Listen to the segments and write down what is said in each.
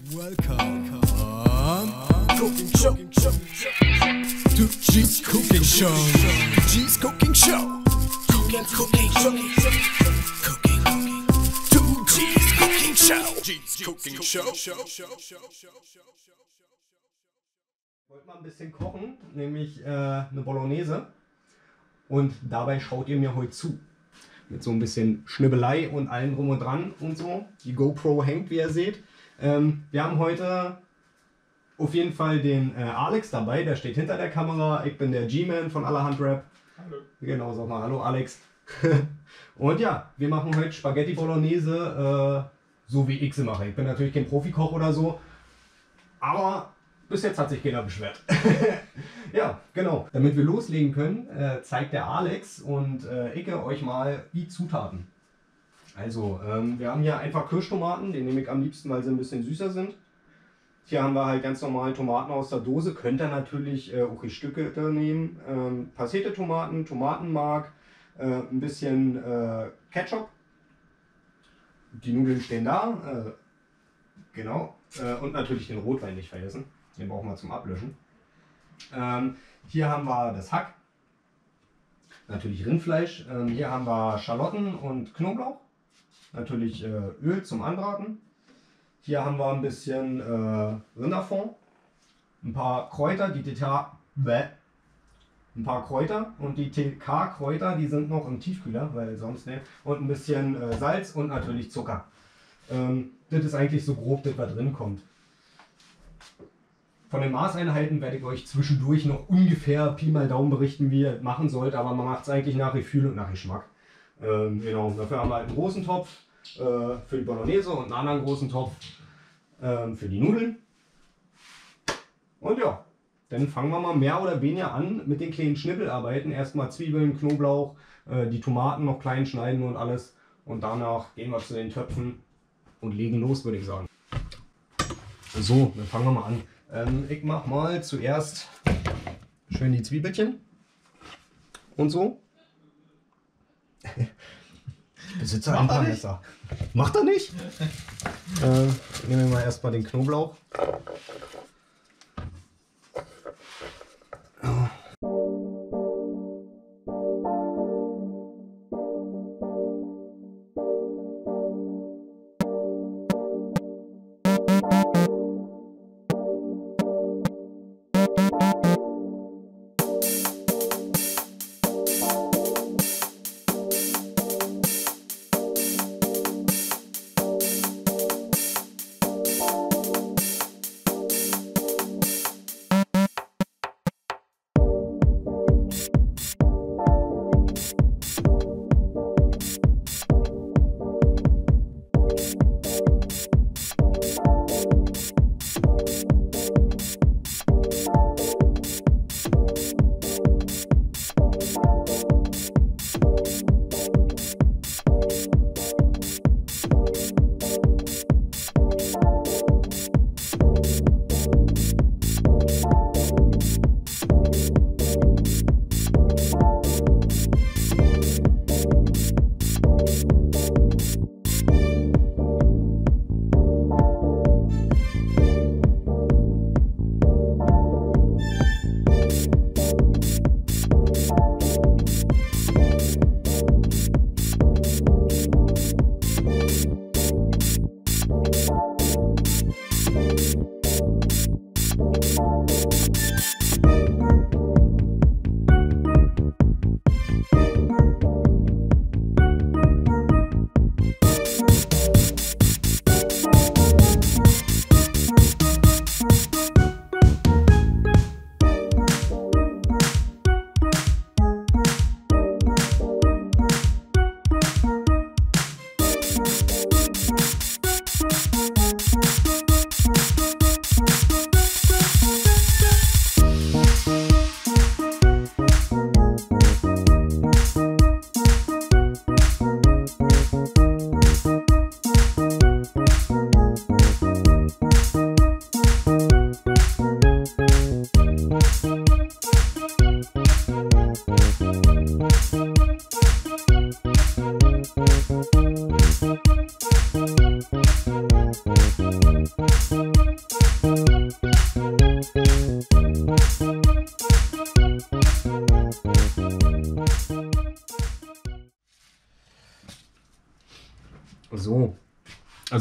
Welcome Cooking Show to G's Cooking Show. G's Cooking Show. Cooking Show. Cooking to G's Cooking Show. G's Cooking Show. Ich wollte mal ein bisschen kochen, nämlich eine Bolognese. Und dabei schaut ihr mir heute zu. Mit so ein bisschen Schnibbelei und allem drum und dran und so. Die GoPro hängt, wie ihr seht. Wir haben heute auf jeden Fall den Alex dabei, der steht hinter der Kamera. Ich bin der G-Man von Allerhand Rap. Hallo. Genau, sag mal hallo Alex. Und ja, wir machen heute Spaghetti Bolognese, so wie ich sie mache. Ich bin natürlich kein Profikoch oder so, aber bis jetzt hat sich keiner beschwert. Ja, genau. Damit wir loslegen können, zeigt der Alex und ich euch mal die Zutaten. Also, wir haben hier einfach Kirschtomaten, die nehme ich am liebsten, weil sie ein bisschen süßer sind. Hier haben wir halt ganz normal Tomaten aus der Dose, könnt ihr natürlich auch die Stücke nehmen. Passierte Tomaten, Tomatenmark, ein bisschen Ketchup. Die Nudeln stehen da, genau. Und natürlich den Rotwein nicht vergessen, den brauchen wir zum Ablöschen. Hier haben wir das Hack, natürlich Rindfleisch. Hier haben wir Schalotten und Knoblauch. Natürlich Öl zum Anbraten. Hier haben wir ein bisschen Rinderfond, ein paar Kräuter, ein paar Kräuter und die TK-Kräuter, die sind noch im Tiefkühler, weil sonst nicht. Und ein bisschen Salz und natürlich Zucker. Das ist eigentlich so grob das, was drin kommt. Von den Maßeinheiten werde ich euch zwischendurch noch ungefähr Pi mal Daumen berichten, wie ihr machen sollt, aber man macht es eigentlich nach Gefühl und nach Geschmack. Genau, dafür haben wir halt einen großen Topf für die Bolognese und einen anderen großen Topf für die Nudeln. Und ja, dann fangen wir mal mehr oder weniger an mit den kleinen Schnippelarbeiten. Erstmal Zwiebeln, Knoblauch, die Tomaten noch klein schneiden und alles. Und danach gehen wir zu den Töpfen und legen los, würde ich sagen. So, dann fangen wir mal an. Ich mache mal zuerst schön die Zwiebelchen und so. Ich besitze ein paar Messer. Macht er nicht? Nehmen wir mal erstmal den Knoblauch.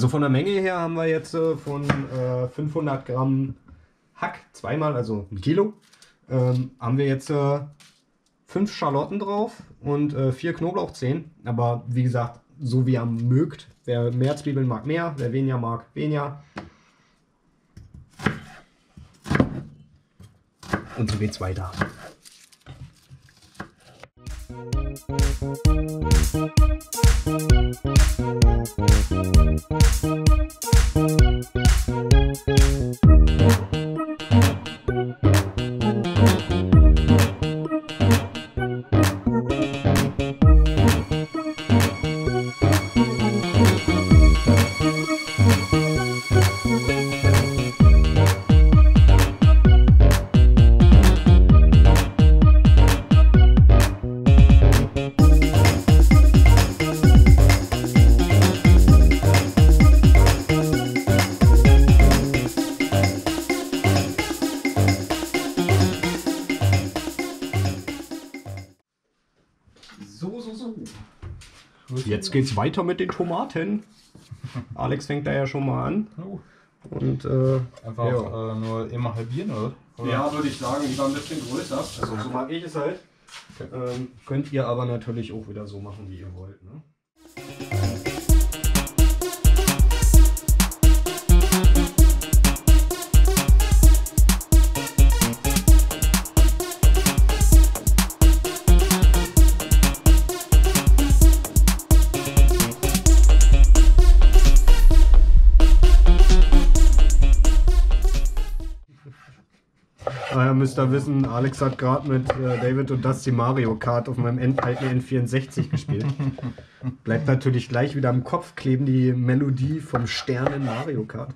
Also von der Menge her haben wir jetzt von 500 Gramm Hack, zweimal, also 1 Kilo, haben wir jetzt 5 Schalotten drauf und 4 Knoblauchzehen. Aber wie gesagt, so wie ihr mögt. Wer mehr Zwiebeln mag, mehr. Wer weniger mag, weniger. Und so geht's weiter. Jetzt geht's weiter mit den Tomaten. Alex fängt da ja schon mal an. Und einfach ja. Nur immer halbieren, oder? Ja, würde ich sagen, lieber ein bisschen größer. Also so mag ich es halt. Okay. Könnt ihr aber natürlich auch wieder so machen, wie ihr wollt. Ne? Naja, müsst ihr wissen, Alex hat gerade mit David und Dusty Mario Kart auf meinem alten N64 gespielt. Bleibt natürlich gleich wieder im Kopf kleben, die Melodie vom Stern in Mario Kart.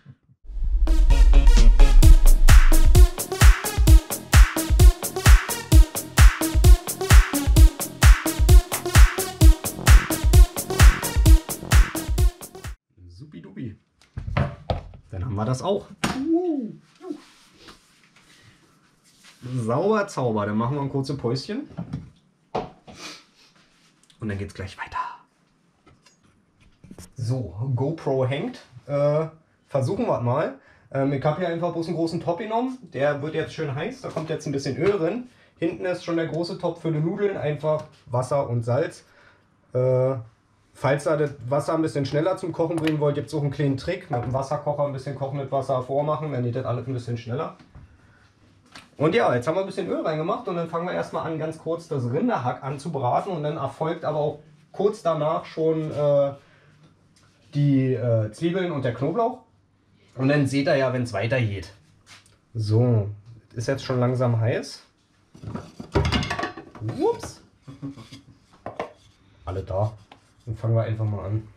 Supidupi. Dann haben wir das auch. Sauber Zauber, dann machen wir ein kurzes Päuschen. Und dann geht's gleich weiter. So, GoPro hängt. Versuchen wir mal. Ich habe hier einfach bloß einen großen Topf genommen. Der wird jetzt schön heiß. Da kommt jetzt ein bisschen Öl drin. Hinten ist schon der große Topf für die Nudeln. Einfach Wasser und Salz. Falls ihr das Wasser ein bisschen schneller zum Kochen bringen wollt, gibt es auch einen kleinen Trick. Mit dem Wasserkocher ein bisschen kochendes Wasser vormachen. Dann geht das alles ein bisschen schneller. Und ja, jetzt haben wir ein bisschen Öl reingemacht und dann fangen wir erstmal an, ganz kurz das Rinderhack anzubraten und dann erfolgt aber auch kurz danach schon die Zwiebeln und der Knoblauch. Und dann seht ihr ja, wenn es weitergeht. So, ist jetzt schon langsam heiß. Ups. Alle da. Dann fangen wir einfach mal an.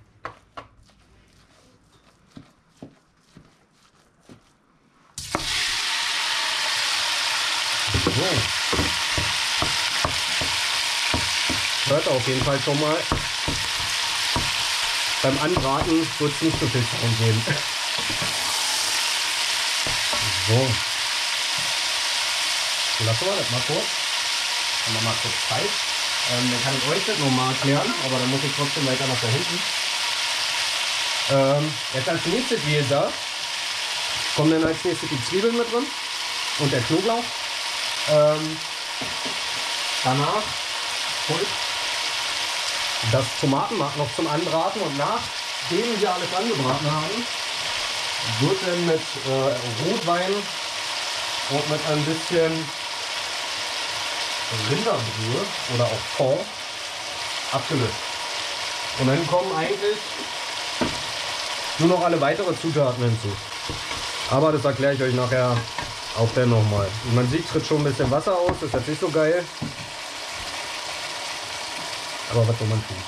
So. Hört ihr auf jeden Fall schon mal. Beim Anbraten wird es nicht so viel Sound geben. So. Lassen wir das mal kurz. Haben wir mal kurz Zeit. Dann kann ich euch das nochmal erklären, aber dann muss ich trotzdem weiter nach da hinten. Jetzt als nächstes, wie gesagt, kommen dann als nächstes die Zwiebeln mit drin und der Knoblauch. Danach folgt das Tomatenmark noch zum Anbraten und nachdem wir alles angebraten haben, wird dann mit Rotwein und mit ein bisschen Rinderbrühe oder auch Fond abgelöst. Und dann kommen eigentlich nur noch alle weitere Zutaten hinzu. Aber das erkläre ich euch nachher auch dann nochmal. Wie man sieht, tritt schon ein bisschen Wasser aus, das ist jetzt nicht so geil. Aber was soll man tun?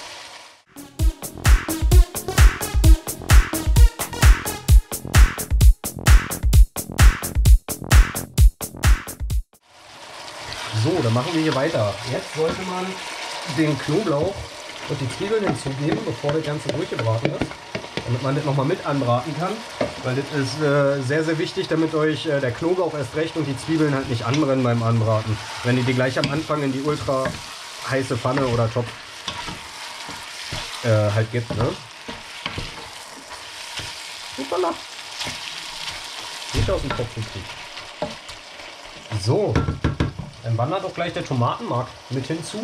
So, dann machen wir hier weiter. Jetzt sollte man den Knoblauch und die Zwiebeln hinzugeben, bevor das Ganze durchgebraten ist. Damit man das nochmal mit anbraten kann. Weil das ist sehr, sehr wichtig, damit euch der Knoblauch erst recht und die Zwiebeln halt nicht anbrennen beim Anbraten. Wenn ihr die gleich am Anfang in die ultra heiße Pfanne oder Topf halt gibt. Ne? Hoppala. Nicht aus dem Kopf gekriegt. So. Dann wandert doch gleich der Tomatenmark mit hinzu.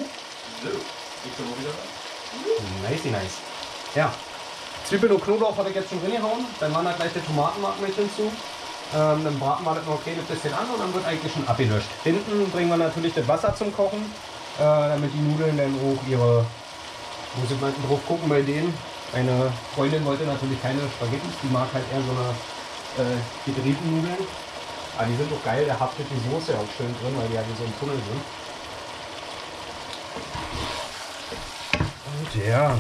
Nice, nice. Ja. Zwiebeln und Knoblauch habe ich jetzt schon drin gehauen. Dann wandert gleich der Tomatenmark mit hinzu. Dann braten wir das noch ein bisschen an und dann wird eigentlich schon abgelöscht. Hinten bringen wir natürlich das Wasser zum Kochen, damit die Nudeln dann auch ihre, muss ich mal drauf gucken bei denen. Meine Freundin wollte natürlich keine Spaghetti, die mag halt eher so eine gedrehten Nudeln. Aber die sind auch geil, da haftet die Soße auch schön drin, weil die ja wie so ein Tunnel sind. Und ja.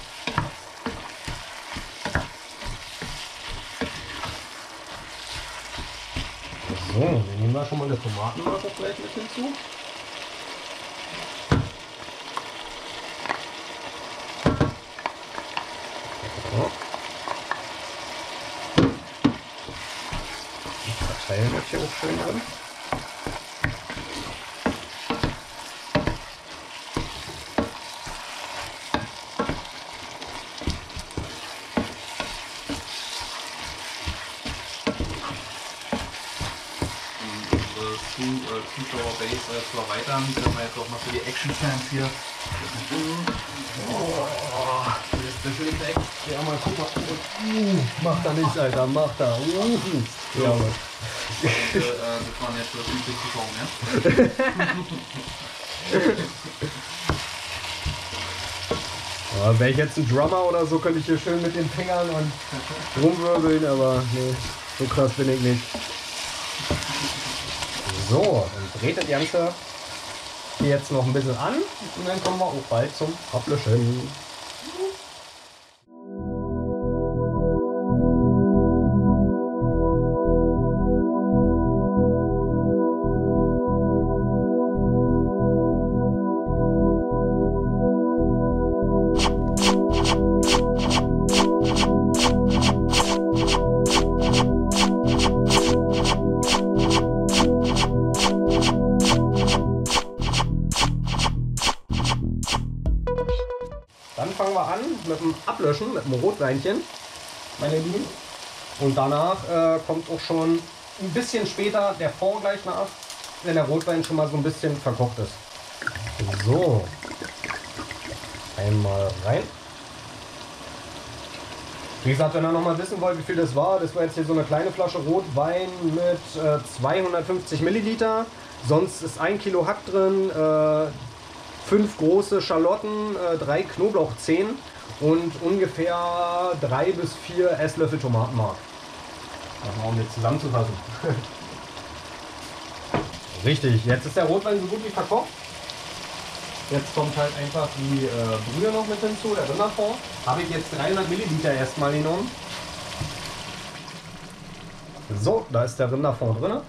So, dann nehmen wir schon mal eine Tomatenmark gleich mit hinzu. So. Die verteilen das hier auch schön drin. Zuschauerbase jetzt noch weiter haben, können wir jetzt auch mal für die Action-Fans hier. Special Effect. Ja, mal gucken. Macht da nichts, Alter, macht da. Ja, Mann. Das waren jetzt für 50 Zuschauer, ja? Ja, wäre ich jetzt ein Drummer oder so, könnte ich hier schön mit den Fingern und rumwirbeln, aber nee, so krass bin ich nicht. So, dann dreht das Ganze hier jetzt noch ein bisschen an und dann kommen wir auch bald zum Ablöschen. Dann fangen wir an mit dem Ablöschen, mit dem Rotweinchen, meine Lieben. Und danach kommt auch schon ein bisschen später der Fond gleich nach, wenn der Rotwein schon mal so ein bisschen verkocht ist. So, einmal rein. Wie gesagt, wenn ihr noch mal wissen wollt, wie viel das war jetzt hier so eine kleine Flasche Rotwein mit 250 Milliliter. Sonst ist 1 Kilo Hack drin, 5 große Schalotten, 3 Knoblauchzehen und ungefähr 3 bis 4 Esslöffel Tomatenmark. Mal um das zusammenzufassen. Richtig, jetzt ist der Rotwein so gut wie verkocht. Jetzt kommt halt einfach die Brühe noch mit hinzu, der Rinderfond. Habe ich jetzt 300 Milliliter erstmal genommen. So, da ist der Rinderfond drin.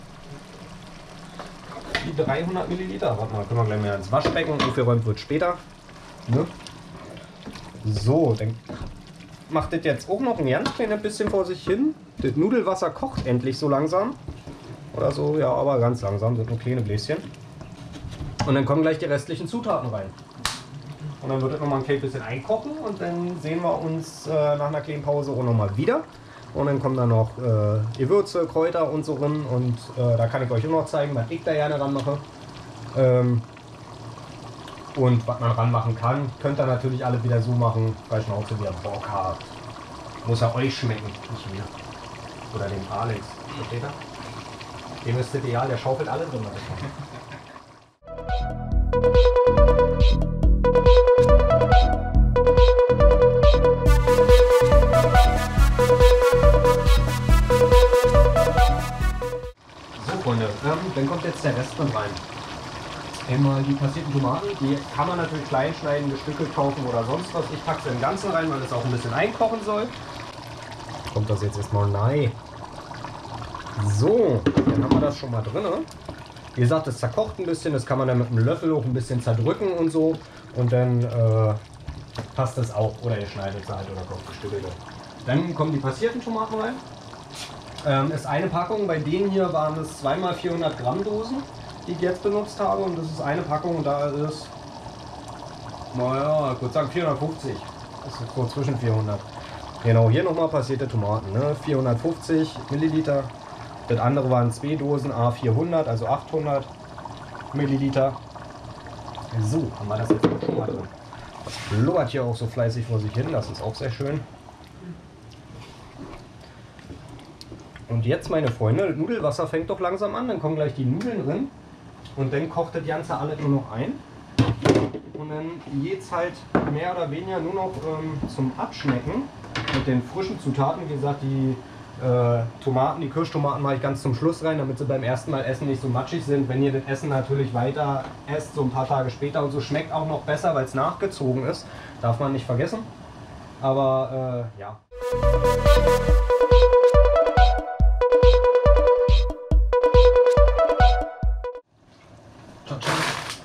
Die 300 Milliliter. Warte mal, können wir gleich mal ins Waschbecken. Aufgeräumt wird später. Ne? So, dann macht das jetzt auch noch ein ganz kleines bisschen vor sich hin. Das Nudelwasser kocht endlich so langsam. Oder so, ja, aber ganz langsam. Sind nur kleine Bläschen. Und dann kommen gleich die restlichen Zutaten rein. Und dann wird es nochmal ein kleines bisschen einkochen. Und dann sehen wir uns nach einer kleinen Pause auch nochmal wieder. Und dann kommen da noch Gewürze, Kräuter und so drin. Und da kann ich euch auch noch zeigen, was ich da gerne ran mache. Und was man ranmachen kann, könnt ihr natürlich alle wieder so machen, weil Schnauze wieder Bock habt. Muss ja euch schmecken, nicht mir. Oder dem Alex. Versteht ihr? Dem ist das ideal, der schaufelt alle drin. So Freunde, dann kommt jetzt der Rest mit rein. Einmal die passierten Tomaten, die kann man natürlich klein schneiden, gestückelt kaufen oder sonst was. Ich packe sie im Ganzen rein, weil es auch ein bisschen einkochen soll. Kommt das jetzt erstmal rein. So, dann haben wir das schon mal drin. Wie gesagt, es zerkocht ein bisschen, das kann man dann mit einem Löffel auch ein bisschen zerdrücken und so. Und dann passt das auch. Oder ihr schneidet es halt oder kocht gestückelt. Dann kommen die passierten Tomaten rein. Ist eine Packung, bei denen hier waren es 2x 400 Gramm Dosen, die ich jetzt benutzt habe. Und das ist eine Packung und da ist, naja, ich würde sagen 450. Das ist so zwischen 400. Genau, hier nochmal passierte Tomaten, ne? 450 Milliliter. Das andere waren 2 Dosen A400, also 800 Milliliter. So, haben wir das jetzt auch schon mal drin. Das blubbert hier auch so fleißig vor sich hin, das ist auch sehr schön. Und jetzt, meine Freunde, das Nudelwasser fängt doch langsam an, dann kommen gleich die Nudeln drin. Und dann kocht das Ganze alles nur noch ein. Und dann geht es halt mehr oder weniger nur noch zum Abschmecken mit den frischen Zutaten. Wie gesagt, die Tomaten, die Kirschtomaten mache ich ganz zum Schluss rein, damit sie beim ersten Mal essen nicht so matschig sind. Wenn ihr das Essen natürlich weiter esst, so ein paar Tage später und so, schmeckt auch noch besser, weil es nachgezogen ist. Darf man nicht vergessen. Aber ja. Ciao, ciao.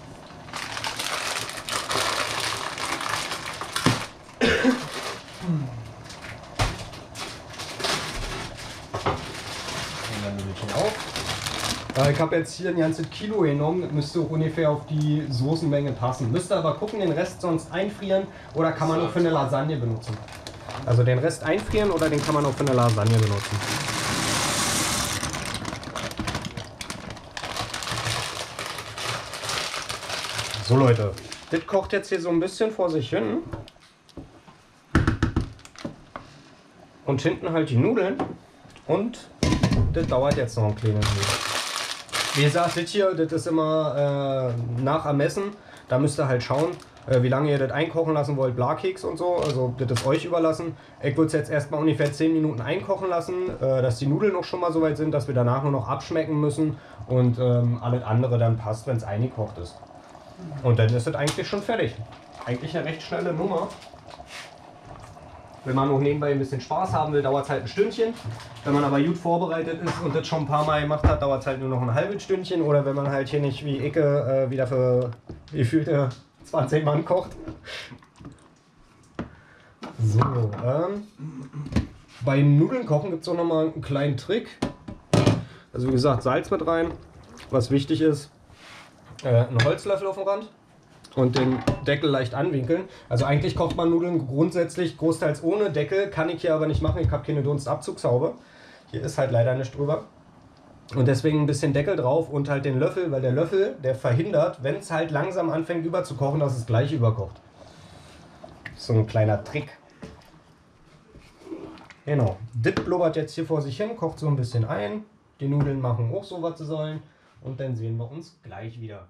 Ich habe jetzt hier ein ganzes Kilo genommen, das müsste ungefähr auf die Soßenmenge passen. Müsst ihr aber gucken, den Rest sonst einfrieren oder kann man auch für eine Lasagne benutzen. Also den Rest einfrieren oder den kann man auch für eine Lasagne benutzen. So Leute, das kocht jetzt hier so ein bisschen vor sich hin. Und hinten halt die Nudeln. Und das dauert jetzt noch ein kleines bisschen. Wie gesagt, das hier, das ist immer nach Ermessen. Da müsst ihr halt schauen, wie lange ihr das einkochen lassen wollt, Blakeks und so. Also das ist euch überlassen. Ich würde es jetzt erstmal ungefähr 10 Minuten einkochen lassen, dass die Nudeln auch schon mal so weit sind, dass wir danach nur noch abschmecken müssen. Und alles andere dann passt, wenn es eingekocht ist. Und dann ist es eigentlich schon fertig. Eigentlich eine recht schnelle Nummer. Wenn man noch nebenbei ein bisschen Spaß haben will, dauert es halt ein Stündchen. Wenn man aber gut vorbereitet ist und das schon ein paar Mal gemacht hat, dauert es halt nur noch ein halbes Stündchen. Oder wenn man halt hier nicht wie Icke wieder für gefühlte 20 Mann kocht. So, bei Nudeln kochen gibt es auch nochmal einen kleinen Trick. Also wie gesagt, Salz mit rein. Was wichtig ist, ein Holzlöffel auf dem Rand. Und den Deckel leicht anwinkeln. Also eigentlich kocht man Nudeln grundsätzlich großteils ohne Deckel. Kann ich hier aber nicht machen, ich habe keine Dunstabzugshaube. Hier ist halt leider nicht drüber. Und deswegen ein bisschen Deckel drauf und halt den Löffel, weil der Löffel, der verhindert, wenn es halt langsam anfängt überzukochen, dass es gleich überkocht. So ein kleiner Trick. Genau, das blubbert jetzt hier vor sich hin, kocht so ein bisschen ein. Die Nudeln machen auch so, was sie sollen. Und dann sehen wir uns gleich wieder.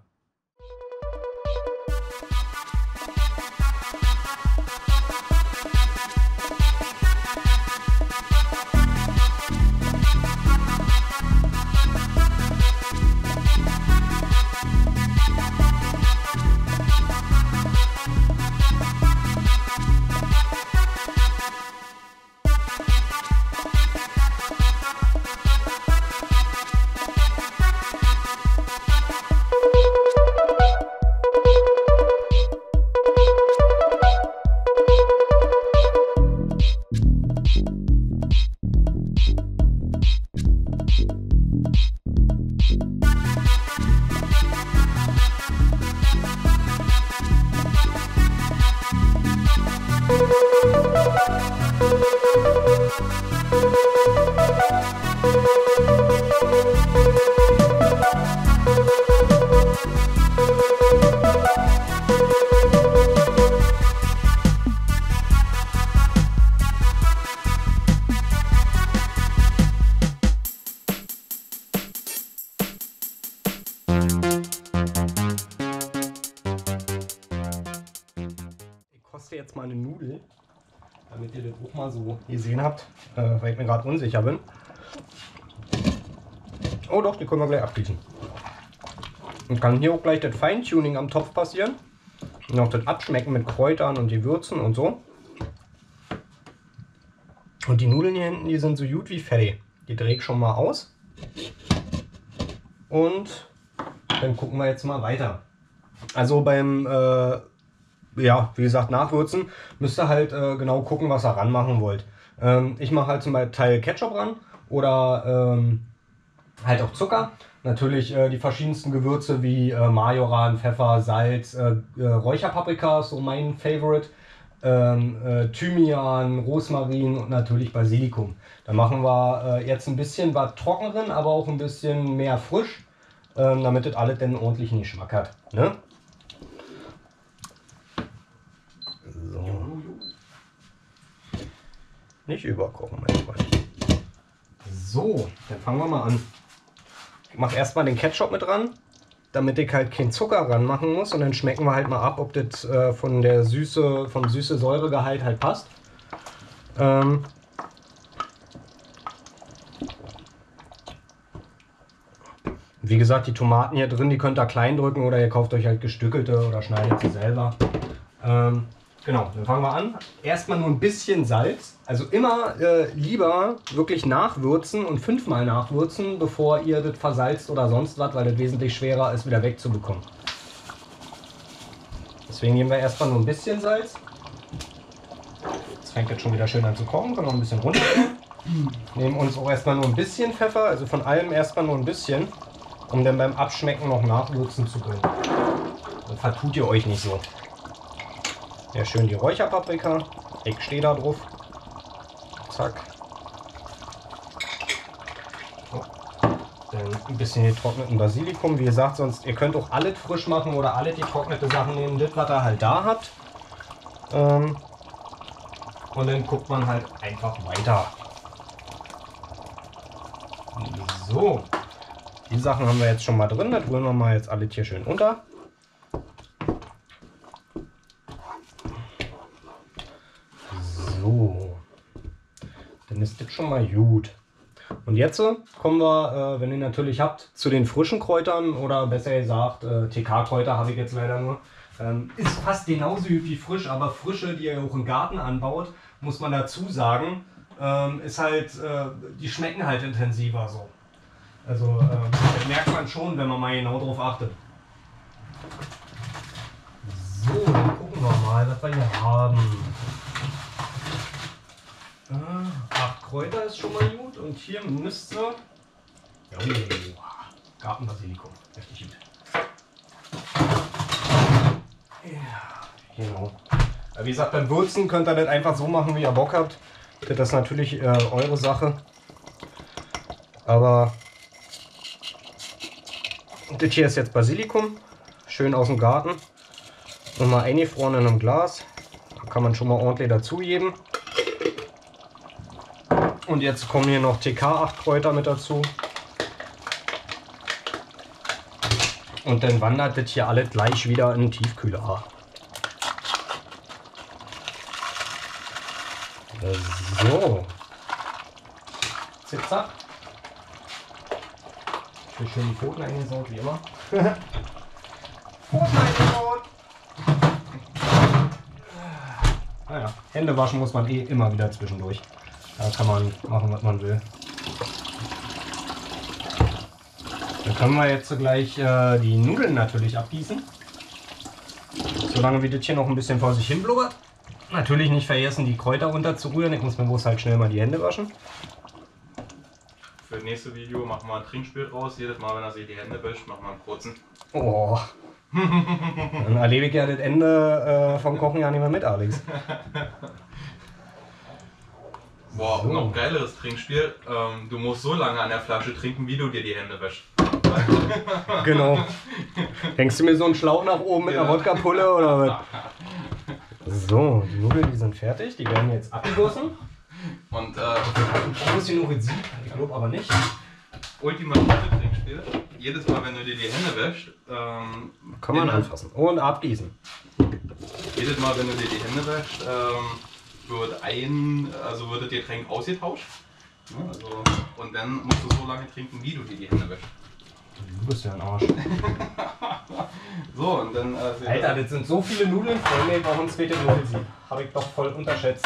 Jetzt mal eine Nudel, damit ihr das auch mal so gesehen habt, weil ich mir gerade unsicher bin. Oh doch, die können wir gleich abgießen. Und kann hier auch gleich das Feintuning am Topf passieren. Und auch das Abschmecken mit Kräutern und Gewürzen und so. Und die Nudeln hier hinten, die sind so gut wie fertig. Die drehe ich schon mal aus. Und dann gucken wir jetzt mal weiter. Also beim ja, wie gesagt, nachwürzen, müsst ihr halt genau gucken, was ihr ranmachen wollt. Ich mache halt zum Teil Ketchup ran oder halt auch Zucker. Natürlich die verschiedensten Gewürze wie Majoran, Pfeffer, Salz, Räucherpaprika ist so mein Favorite. Thymian, Rosmarin und natürlich Basilikum. Da machen wir jetzt ein bisschen was trockeneren, aber auch ein bisschen mehr frisch, damit das alles dann ordentlichen Geschmack hat. Ne? So. Nicht überkochen, mein Freund. So, dann fangen wir mal an. Ich mache erstmal den Ketchup mit ran, damit ich halt keinen Zucker ranmachen muss, und dann schmecken wir halt mal ab, ob das von der Süße, vom Süße-Säure-Gehalt halt passt. Wie gesagt, die Tomaten hier drin, die könnt ihr klein drücken oder ihr kauft euch halt gestückelte oder schneidet sie selber. Genau, dann fangen wir an. Erstmal nur ein bisschen Salz. Also immer lieber wirklich nachwürzen und 5-mal nachwürzen, bevor ihr das versalzt oder sonst was, weil das wesentlich schwerer ist, wieder wegzubekommen. Deswegen nehmen wir erstmal nur ein bisschen Salz. Jetzt fängt jetzt schon wieder schön an zu kochen, können wir ein bisschen runter. Nehmen uns auch erstmal nur ein bisschen Pfeffer, also von allem erstmal nur ein bisschen, um dann beim Abschmecken noch nachwürzen zu können. Dann vertut ihr euch nicht so. Ja, schön die Räucherpaprika. Ich stehe da drauf. Zack. So. Dann ein bisschen getrockneten Basilikum. Wie gesagt, sonst ihr könnt auch alles frisch machen oder alle getrocknete Sachen nehmen, das was ihr halt da habt. Und dann guckt man halt einfach weiter. So. Die Sachen haben wir jetzt schon mal drin. Das rühren wir mal jetzt alle hier schön unter. So, dann ist das schon mal gut. Und jetzt kommen wir, wenn ihr natürlich habt, zu den frischen Kräutern oder besser gesagt, TK-Kräuter habe ich jetzt leider nur. Ist fast genauso wie frisch, aber frische, die ihr auch im Garten anbaut, muss man dazu sagen, ist halt, die schmecken halt intensiver so. Also das merkt man schon, wenn man mal genau drauf achtet. So, dann gucken wir mal, was wir hier haben. 8 Kräuter ist schon mal gut, und hier müsste Gartenbasilikum, richtig gut. Ja, genau. Wie gesagt, beim Würzen könnt ihr das einfach so machen, wie ihr Bock habt. Das ist natürlich eure Sache. Aber das hier ist jetzt Basilikum, schön aus dem Garten. Nochmal eingefroren in einem Glas. Da kann man schon mal ordentlich dazugeben. Und jetzt kommen hier noch TK 8 Kräuter mit dazu. Und dann wandert das hier alles gleich wieder in den Tiefkühler. So. Zickzack. Schön die Pfoten eingesaut, wie immer. Pfoten eingesaut. Naja, Hände waschen muss man eh immer wieder zwischendurch. Da kann man machen, was man will. Dann können wir jetzt gleich die Nudeln natürlich abgießen. Solange wie das hier noch ein bisschen vor sich hin blubbert. Natürlich nicht vergessen, die Kräuter runterzurühren. Ich muss mir bloß halt schnell mal die Hände waschen. Für das nächste Video machen wir ein Trinkspiel draus. Jedes Mal, wenn er sich die Hände wäscht, machen wir einen kurzen. Oh. Dann erlebe ich ja das Ende vom Kochen ja nicht mehr mit, Alex. Boah, So. noch geileres Trinkspiel. Du musst so lange an der Flasche trinken, wie du dir die Hände wäschst. Genau. Hängst du mir so einen Schlauch nach oben mit einer Wodka-Pulle oder was? So, die Nudeln, die sind fertig. Die werden jetzt abgegossen. Und Muss die nur Rezept? Ich glaube aber nicht. ultimative Trinkspiel. Jedes Mal, wenn du dir die Hände wäschst, Kann man anfassen. Und abgießen. jedes Mal, wenn du dir die Hände wäschst, wird das Getränk ausgetauscht. Ja, also, und dann musst du so lange trinken, wie du dir die Hände wäschst. Du bist ja ein Arsch. So, und dann. Alter, das sind so viele Nudeln, Freunde, bei uns fehlt der Nudelsieb. Habe ich doch voll unterschätzt.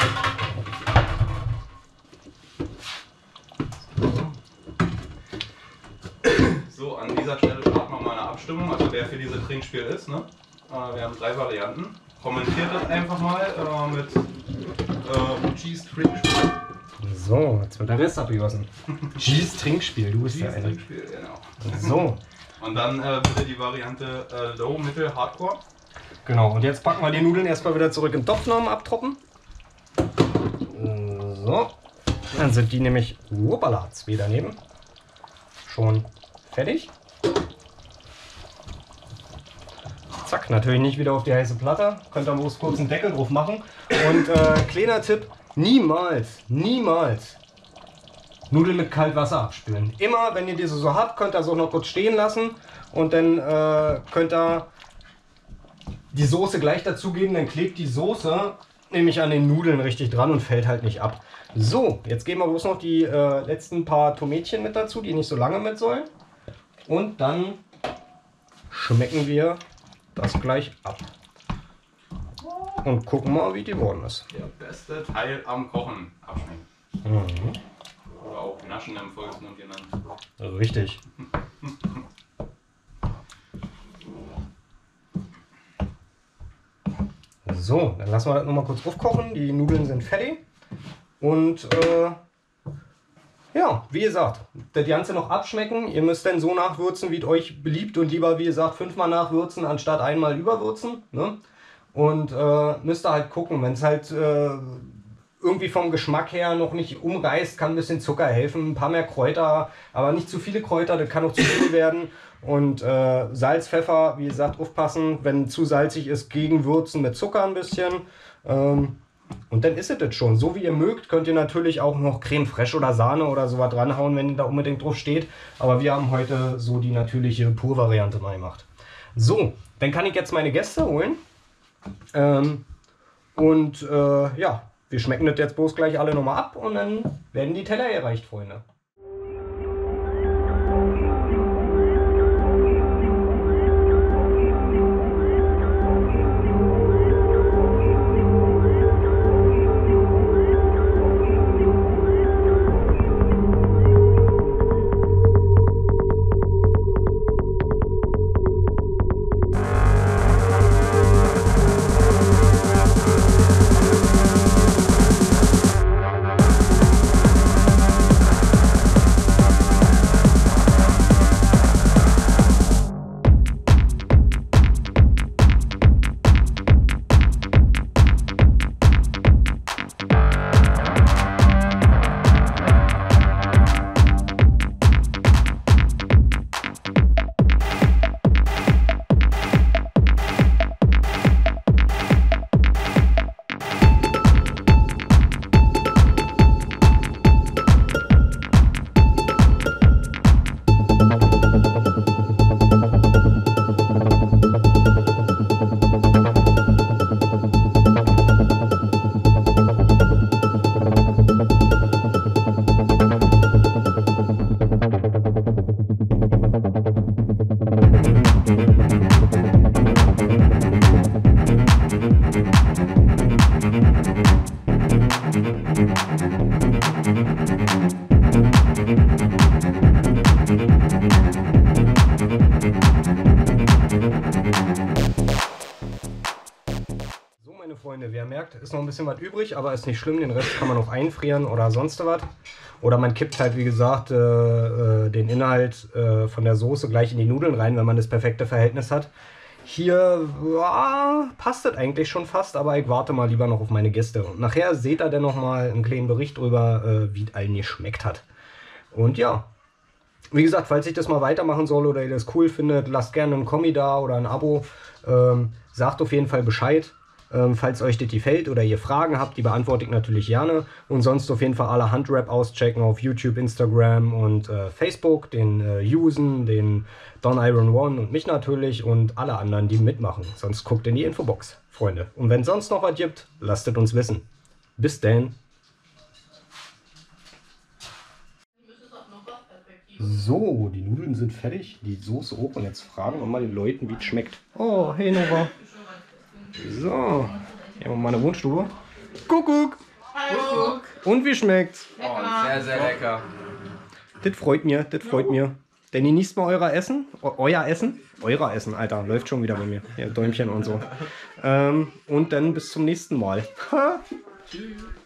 So, an dieser Stelle starten wir mal eine Abstimmung, also wer für dieses Trinkspiel ist. Ne? Wir haben 3 Varianten. Kommentiert das einfach mal mit Cheese Trinkspiel. So, jetzt wird der Rest abgegossen. Cheese Trinkspiel, du bist ja Cheese einer. Trinkspiel, genau. So. Und dann bitte die Variante Low, Mittel, Hardcore. Genau, und jetzt packen wir die Nudeln erstmal wieder zurück in den Topf nochmal abtroppen. So, dann sind die nämlich, hoppala, zwei daneben, schon fertig. Zack, natürlich nicht wieder auf die heiße Platte. Könnt ihr bloß kurz einen Deckel drauf machen. Und kleiner Tipp, niemals Nudeln mit Kaltwasser abspülen. Immer, wenn ihr diese so habt, könnt ihr es auch noch kurz stehen lassen. Und dann könnt ihr die Soße gleich dazugeben. Dann klebt die Soße nämlich an den Nudeln richtig dran und fällt halt nicht ab. So, jetzt geben wir bloß noch die letzten paar Tomätchen mit dazu, die nicht so lange mit sollen. Und dann schmecken wir das gleich ab. Und gucken mal, wie die geworden ist. Der beste Teil am Kochen, abschmecken. Mhm. Oder auch Naschen im Volksmund genannt. Richtig. So, dann lassen wir das nochmal kurz aufkochen. Die Nudeln sind fertig. Und ja, wie gesagt, das Ganze noch abschmecken. Ihr müsst dann so nachwürzen, wie es euch beliebt. Und lieber, wie gesagt, 5-mal nachwürzen, anstatt einmal überwürzen. Ne? Und müsst ihr halt gucken, wenn es halt irgendwie vom Geschmack her noch nicht umreißt, kann ein bisschen Zucker helfen, ein paar mehr Kräuter, aber nicht zu viele Kräuter, das kann auch zu viel werden. Und Salz, Pfeffer, wie gesagt, aufpassen, wenn zu salzig ist, gegenwürzen mit Zucker ein bisschen. Und dann ist es das schon. So wie ihr mögt, könnt ihr natürlich auch noch Creme fraiche oder Sahne oder sowas dranhauen, wenn da unbedingt drauf steht. Aber wir haben heute so die natürliche Pur-Variante mal gemacht. So, dann kann ich jetzt meine Gäste holen. Ja, wir schmecken das jetzt bloß gleich alle nochmal ab und dann werden die Teller erreicht, Freunde. Freunde, wer merkt, ist noch ein bisschen was übrig, aber ist nicht schlimm, den Rest kann man noch einfrieren oder sonst was. Oder man kippt halt, wie gesagt, den Inhalt von der Soße gleich in die Nudeln rein, wenn man das perfekte Verhältnis hat. Hier passt das eigentlich schon fast, aber ich warte mal lieber noch auf meine Gäste. Und nachher seht ihr dann nochmal einen kleinen Bericht drüber, wie es allen geschmeckt hat. Und ja, wie gesagt, falls ich das mal weitermachen soll oder ihr das cool findet, lasst gerne einen Kommi da oder ein Abo. Sagt auf jeden Fall Bescheid. Falls euch das gefällt oder ihr Fragen habt, die beantworte ich natürlich gerne. Und sonst auf jeden Fall alle Hundrap auschecken auf YouTube, Instagram und Facebook. Den Usen, den Don Iron One und mich natürlich und alle anderen, die mitmachen. Sonst guckt in die Infobox, Freunde. Und wenn es sonst noch was gibt, lasst es uns wissen. Bis dann. So, die Nudeln sind fertig, die Soße auch. Und jetzt fragen wir mal den Leuten, wie es schmeckt. Oh, hey Nora. So, hier haben wir meine Wohnstube. Kuckuck! Hallo! Und wie schmeckt's? Lecker. Oh, sehr, sehr lecker. Das freut mir, das freut mir. Denn genießt mal euer Essen. Euer Essen? Euer Essen, Alter. Läuft schon wieder bei mir. Hier, Däumchen und so. Und dann bis zum nächsten Mal. Tschüss.